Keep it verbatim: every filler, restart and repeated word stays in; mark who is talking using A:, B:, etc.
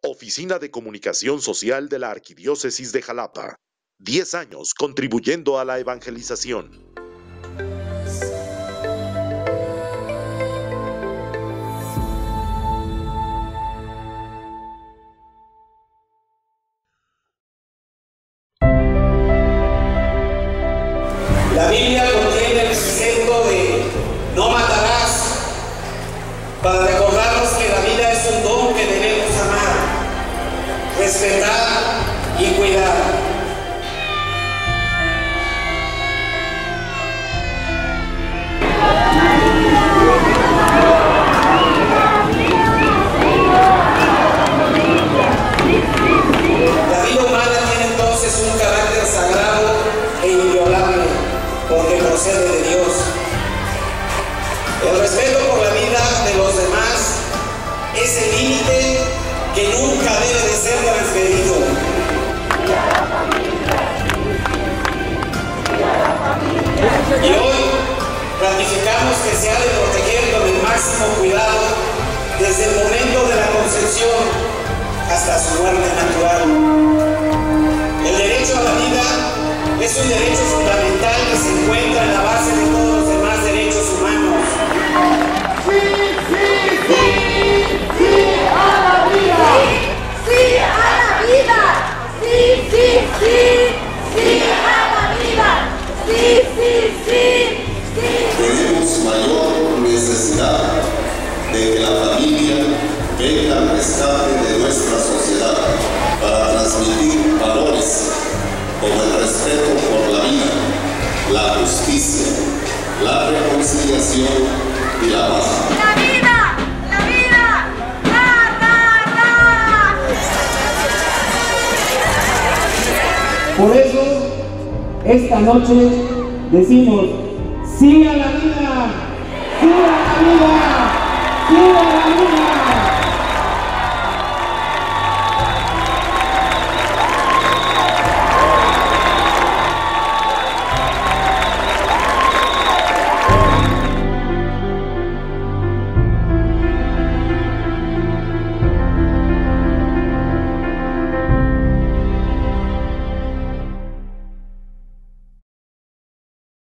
A: Oficina de Comunicación Social de la Arquidiócesis de Jalapa. Diez años contribuyendo a la evangelización.
B: La Biblia contiene el precepto de no matarás, para recordarnos que la vida es un don que debemos amar, respetar y cuidar. La vida humana tiene entonces un carácter sagrado e inviolable, porque procede de Dios. El respeto por la vida de los demás es el límite que nunca debe de ser transgredido. Y hoy ratificamos que se ha de proteger con el máximo cuidado desde el momento de la concepción hasta su muerte natural. El derecho a la vida es un derecho fundamental que se encuentra en la base de todos los demás derechos humanos.
C: ¡Sí, sí, sí! ¡Sí a la vida! ¡Sí a la vida! ¡Sí, sí, sí! ¡Sí a la vida! ¡Sí, sí, sí! ¡Sí!
D: Tenemos mayor necesidad de que la familia venga al rescate de nuestra sociedad para transmitir valores como el respeto por la vida, la justicia, la reconciliación y la paz.
C: ¡La vida! ¡La vida! ¡La, la, la!
E: Por eso, esta noche decimos ¡sí a la vida! ¡Sí a la vida! ¡Sí a la vida!